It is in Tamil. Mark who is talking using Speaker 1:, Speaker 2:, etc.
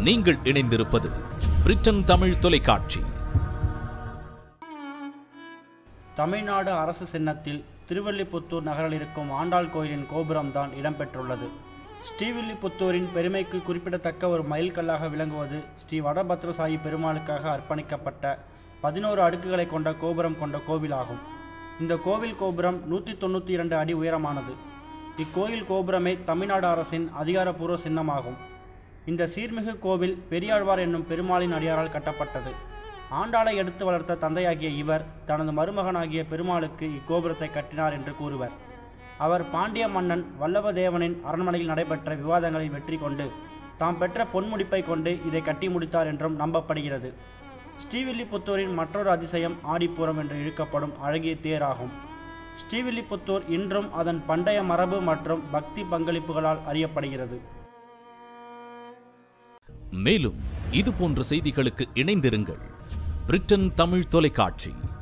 Speaker 1: நீங்கள் இணைந்திருப்பது பிரிட்டன் தமிழ் தொலைக்காட்சி.
Speaker 2: தமிழ்நாடு அரசு சின்னத்தில் திருவில்லிபுத்தூர் நகரில் இருக்கும் ஆண்டாள் கோயிலின் கோபுரம்தான் இடம்பெற்றுள்ளது. ஸ்ரீவில்லிபுத்தூரின் பெருமைக்கு குறிப்பிடத்தக்க ஒரு மைல்கல்லாக விளங்குவது ஸ்ரீ வடபத்ரசாயி பெருமாளுக்காக அர்ப்பணிக்கப்பட்ட 11 அடுக்குகளை கொண்ட கோபுரம் கொண்ட கோவிலாகும். இந்த கோவில் கோபுரம் 192 அடி உயரமானது. இக்கோயில் கோபுரமே தமிழ்நாடு அரசின் அதிகாரப்பூர்வ சின்னமாகும். இந்த சீர்மிகு கோவில் பெரியாழ்வார் என்னும் பெருமாளின் அடியாரால் கட்டப்பட்டது. ஆண்டாளை எடுத்து வளர்த்த தந்தையாகிய இவர் தனது மருமகனாகிய பெருமாளுக்கு இக்கோபுரத்தை கட்டினார் என்று கூறுவர். அவர் பாண்டிய மன்னன் வல்லவதேவனின் அரண்மனையில் நடைபெற்ற விவாதங்களில் வெற்றி கொண்டு தாம் பெற்ற பொன்முடிப்பை கொண்டு இதை கட்டி முடித்தார் என்றும் நம்பப்படுகிறது. ஸ்ரீவில்லிபுத்தூரின் மற்றொரு அதிசயம் ஆடிப்பூரம் என்று இழுக்கப்படும் அழகிய தேர் ஆகும். ஸ்ரீவில்லிபுத்தூர் இன்றும் அதன் பண்டைய மரபு மற்றும் பக்தி பங்களிப்புகளால் அறியப்படுகிறது.
Speaker 1: மேலும் இது போன்ற செய்திகளுக்கு இணைந்திருங்கள். பிரிட்டன் தமிழ் தொலைக்காட்சி.